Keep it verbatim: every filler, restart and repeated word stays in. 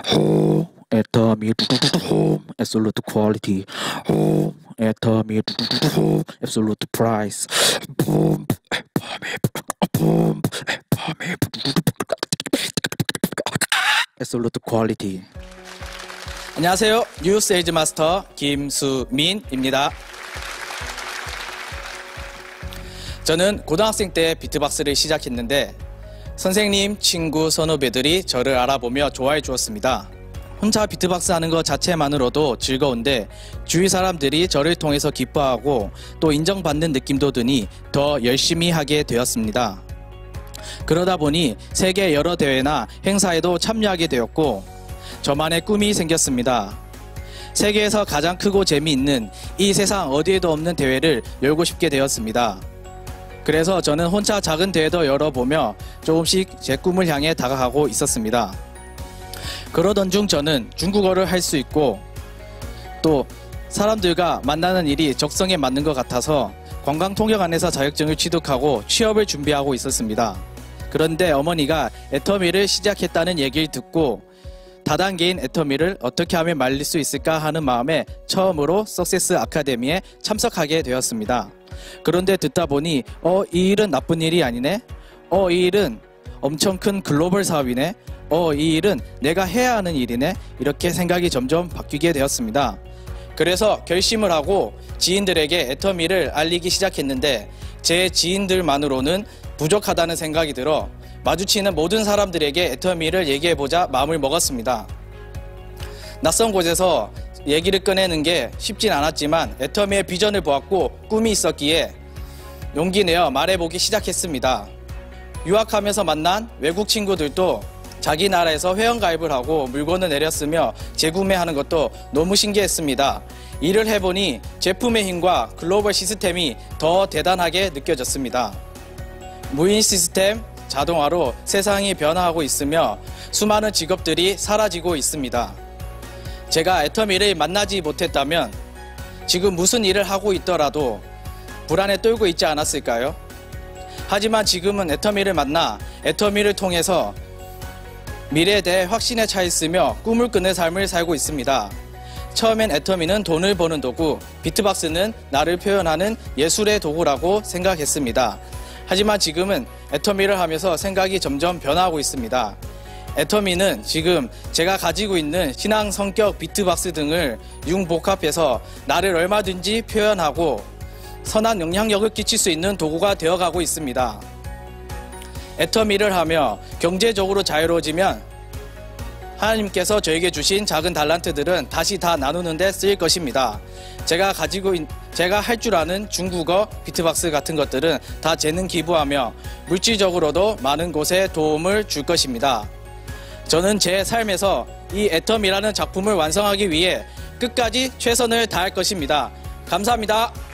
Home, atomy, home, absolute quality. Home, atomy, home, absolute price. Boom, boom, absolute quality. 안녕하세요. 뉴 세일즈 마스터 김수민입니다. 저는 고등학생 때 비트박스를 시작했는데 선생님, 친구, 선후배들이 저를 알아보며 좋아해 주었습니다. 혼자 비트박스 하는 것 자체만으로도 즐거운데 주위 사람들이 저를 통해서 기뻐하고 또 인정받는 느낌도 드니 더 열심히 하게 되었습니다. 그러다 보니 세계 여러 대회나 행사에도 참여하게 되었고 저만의 꿈이 생겼습니다. 세계에서 가장 크고 재미있는 이 세상 어디에도 없는 대회를 열고 싶게 되었습니다. 그래서 저는 혼자 작은 대회도 열어보며 조금씩 제 꿈을 향해 다가가고 있었습니다. 그러던 중 저는 중국어를 할 수 있고 또 사람들과 만나는 일이 적성에 맞는 것 같아서 관광통역안내사 자격증을 취득하고 취업을 준비하고 있었습니다. 그런데 어머니가 애터미를 시작했다는 얘기를 듣고 다단계인 애터미를 어떻게 하면 말릴 수 있을까 하는 마음에 처음으로 석세스 아카데미에 참석하게 되었습니다. 그런데 듣다 보니 어, 이 일은 나쁜 일이 아니네? 어, 이 일은 엄청 큰 글로벌 사업이네? 어, 이 일은 내가 해야 하는 일이네? 이렇게 생각이 점점 바뀌게 되었습니다. 그래서 결심을 하고 지인들에게 애터미를 알리기 시작했는데 제 지인들만으로는 부족하다는 생각이 들어 마주치는 모든 사람들에게 애터미를 얘기해보자 마음을 먹었습니다. 낯선 곳에서 얘기를 꺼내는 게 쉽진 않았지만 애터미의 비전을 보았고 꿈이 있었기에 용기 내어 말해보기 시작했습니다. 유학하면서 만난 외국 친구들도 자기 나라에서 회원가입을 하고 물건을 내렸으며 재구매하는 것도 너무 신기했습니다. 일을 해보니 제품의 힘과 글로벌 시스템이 더 대단하게 느껴졌습니다. 무인 시스템, 자동화로 세상이 변화하고 있으며 수많은 직업들이 사라지고 있습니다. 제가 애터미를 만나지 못했다면 지금 무슨 일을 하고 있더라도 불안에 떨고 있지 않았을까요? 하지만 지금은 애터미를 만나 애터미를 통해서 미래에 대해 확신에 차 있으며 꿈을 꾸는 삶을 살고 있습니다. 처음엔 애터미는 돈을 버는 도구, 비트박스는 나를 표현하는 예술의 도구라고 생각했습니다. 하지만 지금은 애터미를 하면서 생각이 점점 변화하고 있습니다. 애터미는 지금 제가 가지고 있는 신앙, 성격, 비트박스 등을 융복합해서 나를 얼마든지 표현하고 선한 영향력을 끼칠 수 있는 도구가 되어가고 있습니다. 애터미를 하며 경제적으로 자유로워지면 하나님께서 저에게 주신 작은 달란트들은 다시 다 나누는 데 쓰일 것입니다. 제가 가지고 있, 제가 할 줄 아는 중국어, 비트박스 같은 것들은 다 재능 기부하며 물질적으로도 많은 곳에 도움을 줄 것입니다. 저는 제 삶에서 이 애터미라는 작품을 완성하기 위해 끝까지 최선을 다할 것입니다. 감사합니다.